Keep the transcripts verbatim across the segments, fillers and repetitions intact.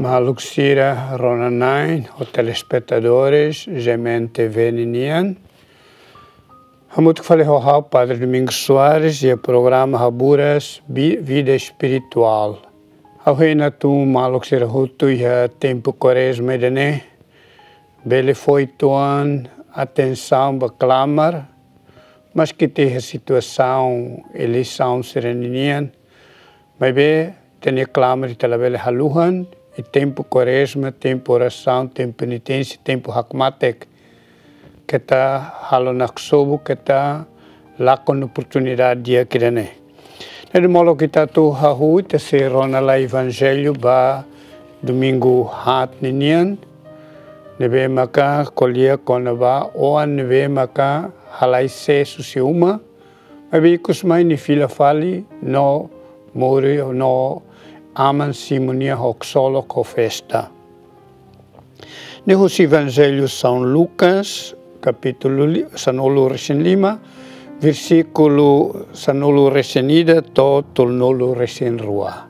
Maluxira Ronanain, os telespectadores, Gemente Veninian. Vamos falar ao Padre Domingos Soares e o programa Raburas Vida Espiritual. Ao reina tu Maluxira Hutu e a tempo quaresma de Bele foi tuan atenção para clamar, mas que tem a situação eleição sereninian, mas bem tem clamar e telebele haluhan. E tempo quaresma, tempo oração, tempo penitência, tempo hakmatek, que está halonaksobu, que está lá com oportunidade de aquirane. De modo que está tu hahu, te se rona lá evangelho ba domingo hat ninian, nebe maka kolia kona ba oan nebe maka halai se susiuma, mas bem kusmai ni fila fali no mori no aman simonia hoxolo co festa. Nehos Evangelho São Lucas, capítulo sanolo recém lima, versículo sanolo recém-ida to tolnolo recém-rua.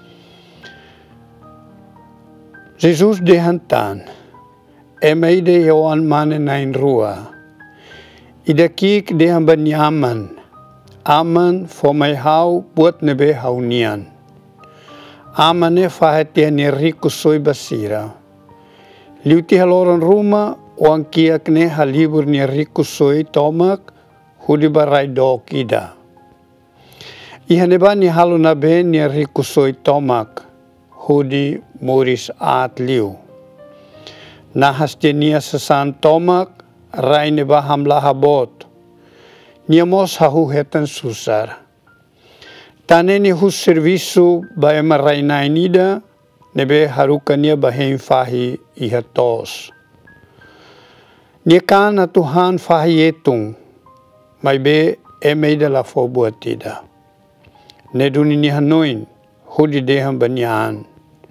Jesus dehantan, e meide Johan mane nain rua, e daqui que dehan banyaman, aman fo mai hau buat nebe haunian. Amane fahetia ni rico soi basira. Liuti haloran ruma o ankiak ne halibur ni rico soi tomak hudi barai do kida. Ihaneba ni halu na be ni rico soi tomak hudi muris at liu. Nahas nia sesan tomak rai ne baham lahabot. Niamos hahu hetan susar. Taneni hus serviço ba ema rainainida nebe harukania bahem fahi ihatos. Niekana Tuhan fahi etung, mai be emeida la fobuatida. Neduni ni hanoin, hudi deham banyan.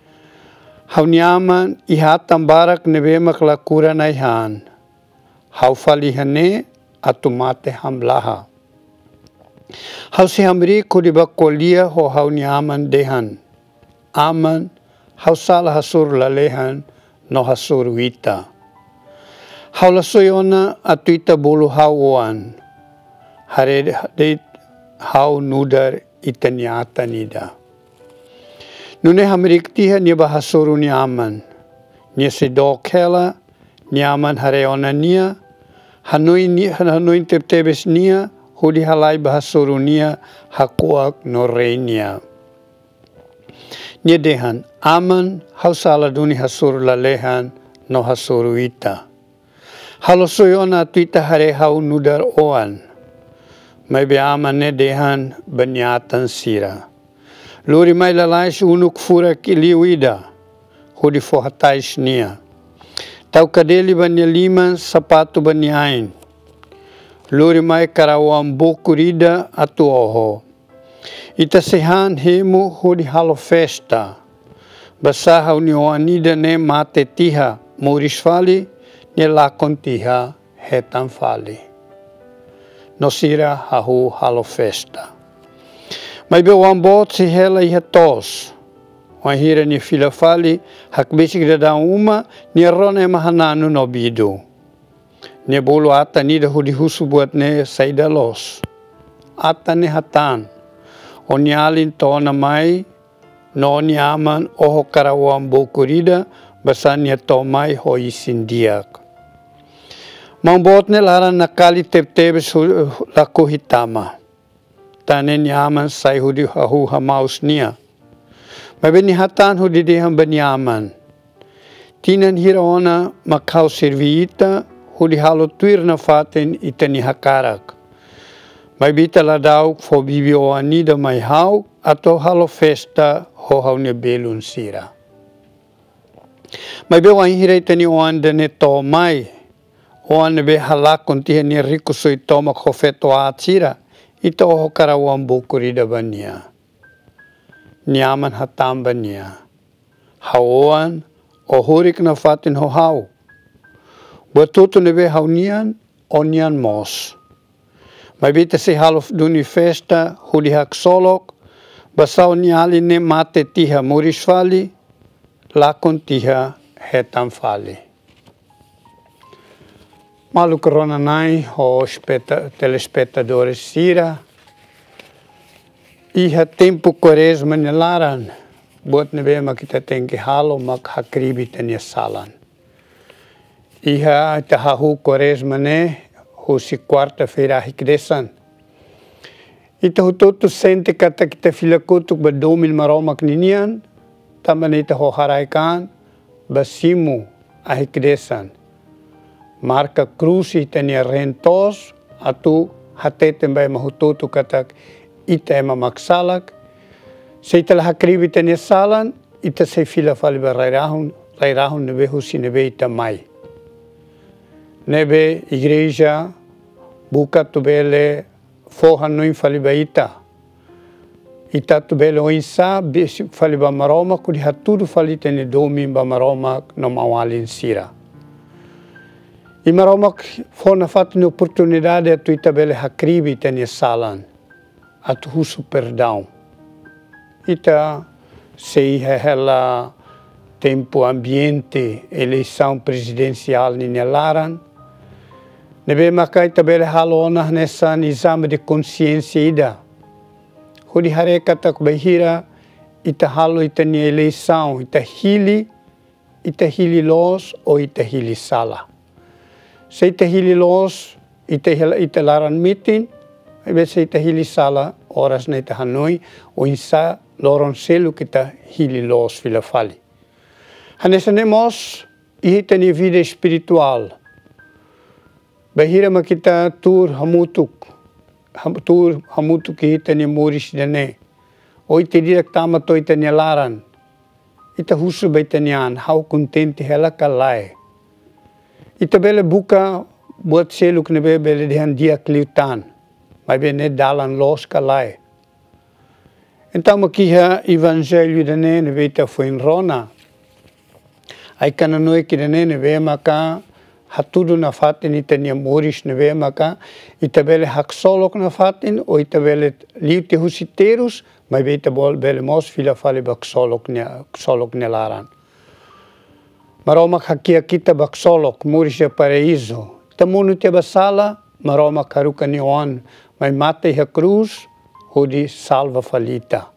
Hauniaman ihatam barak nebe maklakura naihan. Haufali hane atumate hamlaha. Hau si hamri ko di bakolia ho hau ni aman dehan. Aman hau sala hasur lalehan no hasur wita. Hau la soyona atuita bulu hau oan. Hare de hau nudar itanyata nida. Nune hamri ktiha ni bahasuru ni aman. Ni se do kela ni aman hare ona nia. Hanoi ni hanoi tebtebes nia. Hudi halai bahasorunia hakuak no reinia. Nia dehan, aman hausala duni hasur lalehan no hasuruita. Halo soyona tuita hare hau nudar oan. Mai be aman ne dehan banyatan sira. Luri mai lalais unuk fura kiliwida. Hudi fohatais nia. Tau kadeli banya lima sapatu banyain. Luri mai karawam bokurida atu oho. Ita sehan hemu hudi halo festa. Basaha uni oanida ne mate tiha muris fali ne lakon tiha hetan fali. Nosira hahu halo festa. Mai be wambot si hela iha tos. Wahira ni fila fali hak besik dada uma ni rone mahananu no bidu. Ne bolo ata ni da hudi husu buat ne saida los. Ata ne hatan. O nyalin tona mai no nyaman oho karawam bokurida basan ya to mai ho isindiak. Mambot ne laran nakali tep-tebe laku hitama. Tane nyaman sai hudi hahu hamaus nia. Mabeni hatan hudi deham banyaman. Tinan hiraona makau serviita hudi halo tuir na faten itani hakarak. Mai bita ladau fo bibi o anida mai hau atau halo festa ho hau ne belun sira. Mai be wan hira itani o anda ne to mai o anda be halakon tihe ni riku soi toma kofeto atsira ito ho karawam bukurida bania. Nyaman hatam bania. Hauan o hurik na fatin ho hau. Batuto nebe haunian onian mos. Mai bita se halof duni festa hudi hak solok basau ni ali ne mate tiha muris fali lá contiha é tão fale. Malu corona nai, o telespectadores sira, e ha tempo quaresma nelaran, buat nebe ma kita tem que halo mak hakribi tenia salan. E ha tahahu quaresma ne, husi quarta-feira hikdesan. Ita hutoto sente kata kita filakutuk badomil maromak ninian, tamanita ho haraikan, basimu ahikdesan. Marca cruz itania rentos, atu hatete bay mahutoto katak ita ema maksalak. Se ita la hakribi tania salan, ita se fila faliba rairahun, rairahun nebe husi nebe ita mai. Nebe igreja buka tubele foha noin faliba ita. Ita tubele oinsa faliba maroma kudi haturu falite ne domi ba maroma no mawalin sira. I maroma fona fatne oportunidade atu ita bele hakribi tenia salan. Atu husu perdão. Ita sei hela tempo ambiente eleição presidencial ninelaran. Nebe makai tabele halona nessa exame de consciência ida. Hudi harekata kubahira ita halo ita ni eleição, ita hili, ita hili los ou ita hili sala. Se ita hili los, ita ita laran meeting, ebe se ita hili sala horas na ita Hanoi, o insa loron selu kita hili los fila fali. Hanessa nemos ita ni vida espiritual. Bahira makita tur hamutuk, tur hamutuk ita ni moris dane. O ita direk tama to ita ni laran. Ita husu baita nian, hau contente hela kalai. Ita bele buka buat seluk nebe bele dehan dia kliutan. Mai bene dalan los kalai. Então makiha evangelho dane nebe ita foi em Rona. Ai kana noi ki dane nebe maka hatudu na fatin ita ni moris nebe maka ita bele haksolok na fatin o ita bele liute husiterus mai beta bol bele mos fila fale baksolok ne solok nelaran. Maroma hakia kita baksolok moris e paraíso. Tamunu te basala maroma karuka ni on mai mate ha cruz hodi salva falita.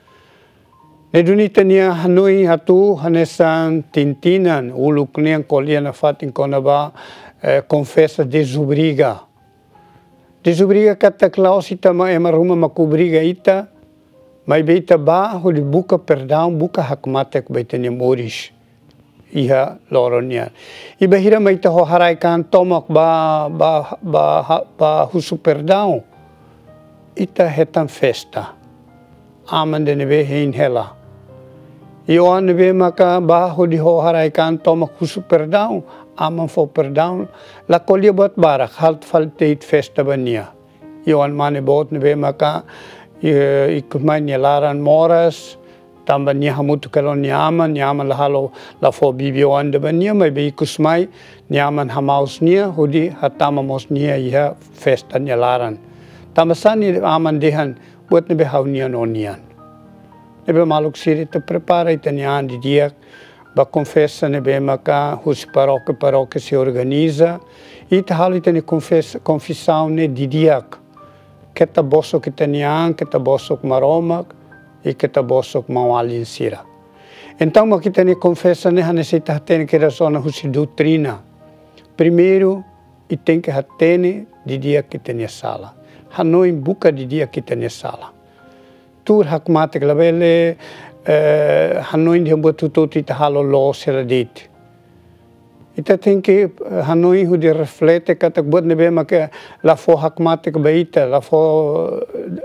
Nedunita nia Hanoi hatu hanesan tintinan uluk nian kolian fatin konaba eh, confessa desobriga. Desobriga kata klausita ma emaruma makubriga ita mai beita ba hodi buka perdão buka hakmatek beitania moris. Iha loronia. Iba hira mai ta ho haraikan tomak ba ba ba ba husu perdão. Ita hetan festa. Aman de nebe hein hela. Ioan nebe maka ba ho di ho haraikan tomak husu perdão. Aman fo perdão. La kolia buat barak halt falteit festa bania. Ioan mane bot nebe maka ikut main laran moras. Tamba ni hamutu kalon nyaman nyaman lahalo la fo bibio anda bania mai be kusmai nyaman hamaus nia hodi hatama mos nia iha festa nyalaran tamba sani aman dehan buat nebe haunian onian nebe maluk siri te prepara itanian di dia ba confessa nebe maka hus paroque paroque se organiza ita halo itani confessa confissão ne di dia keta bosso kitanian keta bosso maromak e que tá bossok mawalin sira. Então, aqui tem confessa né, necessita ter que razona husi doutrina. Primeiro, e tem que ter de dia que tem sala. Hanoi buka de dia que tem sala. Tur hakmate glabele Hanoi de botu toti ta halo lo sera dit. Ita tem que Hanoi hu de reflete kata buat nebe maka la fo hakmate baita la fo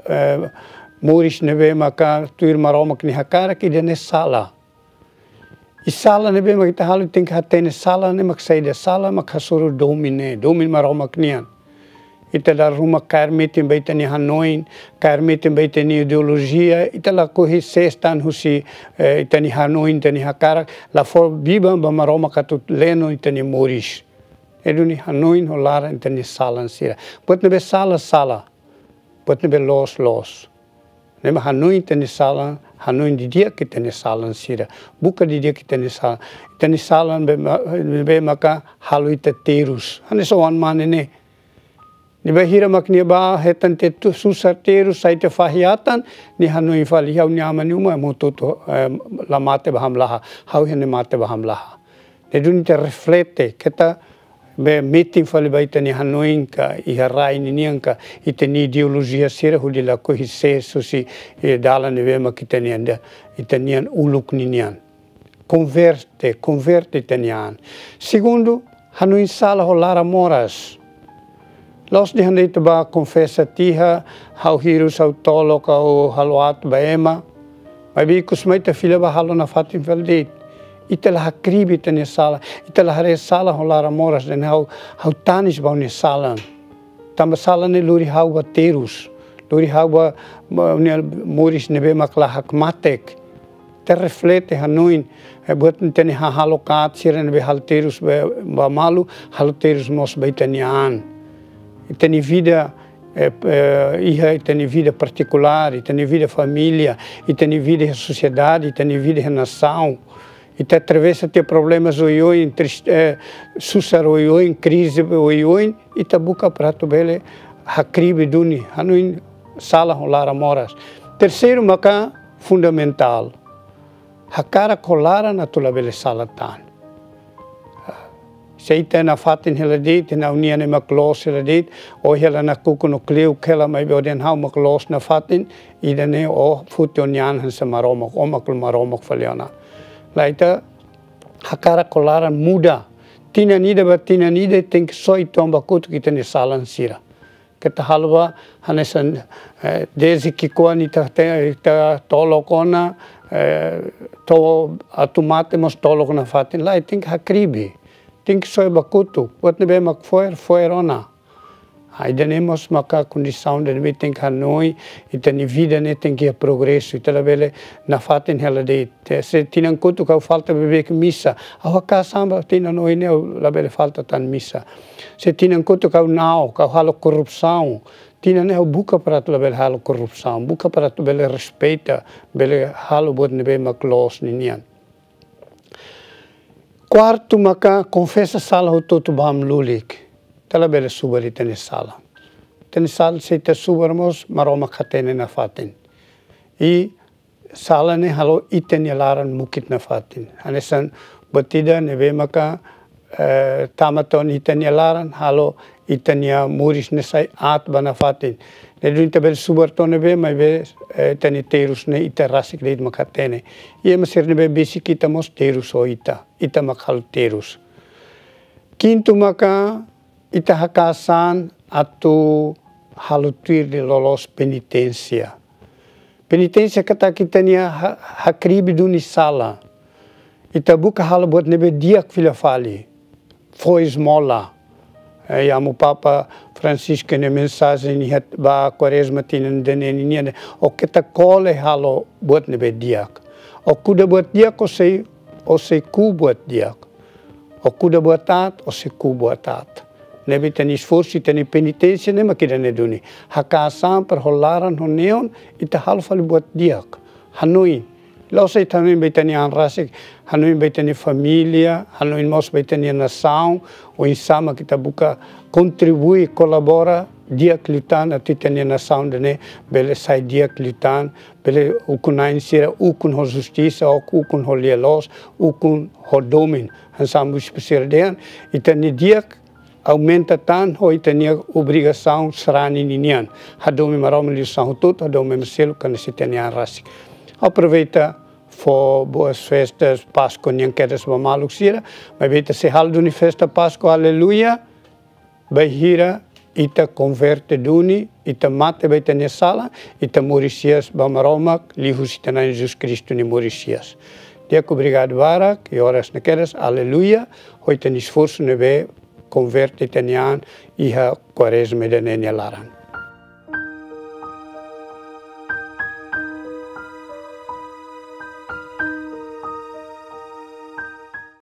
Moris nebe maka tuir maromak ni hakara ki dene sala. I sala nebe makita halu ting hatene sala ne mak saide sala mak hasuru domine domin maromak nian. Ita la ruma karmetin baita ni Hanoi, karmetin baita ni ideologia, ita la kohi sestan husi ita ni Hanoi ita ni hakara la for biba ba maromak atut leno ita ni Moris. Edu ni Hanoi ho lara ita ni sala sira. Buat nebe sala sala. Buat nebe los los. Nema Hanoi tani sala hanoi di dia kita ni salan sira buka di dia kita ni salan kita ni salan be maka halu ita terus hane so wan mane ne ni bahira makni ba hetan te tu susar terus sai te fahiatan ni hanoi fali hau ni amani uma mototo la mate baham laha hau hene mate baham laha ne duni te reflete kita be meeting fali baita ni hanoi ka i harai ni nianka i te ni ideologia sira huli la ko hise susi e dala ni ve makita ni anda i te nian uluk ni nian converte converte te nian segundo hanoi sala ho lara moras los di hande te ba confessa tiha hau hiru sau tolo ka o haloat ba ema mai bi kusmai te fila ba halo na fatin veldit ita la kribi te ne sala ita la hare sala ho lara moras den hau hau tanis ba ne sala tamba sala ne luri hau ba terus luri hau ba ne moris ne be makla hak matek te reflete hanuin e buat te ne ha halo kat siren be hal terus ba malu hal terus mos ba itanian itani vida eh, eh, iha itani vida particular itani vida família itani vida sociedade itani vida nação ita atravessa te problemas oioi eh, susar oioi crise oioi ita buka prato bele hakribe duni hanuin sala holara moras terceiro maka fundamental hakara kolara na tula bele salatan seita na fatin hela dit na unia ne maklos hela dit o hela na kuku no kleu kela mai boden hau maklos na fatin ida ne o futonian han sa maromok o makul maromok faliana laita hakara kolara muda tina nida ba tina nida think soi tomba kutu kita ne salan sira kita halwa hanesan desi kikuani ta ta tolokona to atumate mos tolokona fatin lai think hakribi think soi bakutu wat ne be mak foer foerona ai denemos maka condição de be think hanoi itani vida ne tem que progresso itala bele na fatin hela de se tinan kutu ka falta bebe que missa a ka samba tinan noi ne la bele falta tan missa se tinan kutu ka nao ka halo corrupção tinan ne buka para tu bele halo corrupção buka para tu bele respeita bele halo bot ne be mak los ni nian quarto maka confessa sala ho toto bam lulik tala bele subari tene sala tene sala se te subarmos maroma khatene na fatin i sala ne halo itene laran mukit na fatin anesan batida ne ve maka tamaton itene laran halo itania muris ne sai at bana fatin ne dunte bel subartone be mai be tene terus ne iterasik leit makatene i masir ne be bisikita mos terus o ita ita makal terus quinto maka ita hakasan atu halutir de lolos penitência penitência kata kita nia hakribi duni sala ita buka hal buat nebe diak fila fali foi esmola e amo papa Francisco ne mensagem ni het ba quaresma tinen dene ni ne o kita kole halo buat nebe diak o kuda buat diak o sei o sei ku buat diak o kuda buat tat o sei ku buat tat nebe tani sforzi tani penitência ne makida ne duni hakasan per holaran honeon ita halfal buat diak hanoi lo sei também betani an rasik hanoi betani família hanoi mos betani nação o insama kita buka contribui colabora diak lutan atitani nação dene bele sai diak lutan bele ukunain sira ukun ho justiça ukun ho lielos ukun ho domin hansam busperdean itani diak aumenta tan ho itania obrigação serani ninian hadomi marom lição tot hadomi meselo kan sitania rasik aproveita for boas festas Páscoa nem queres ba maluk sira mas beta se hal duni festa Páscoa aleluia bahira ita converte duni ita mate beta ne sala ita morisias ba maromak lihus itana Jesus Cristo ni morisias dia obrigado barak e horas ne queres aleluia hoita ni esforço ne be converte itanian iha quaresma de ne laran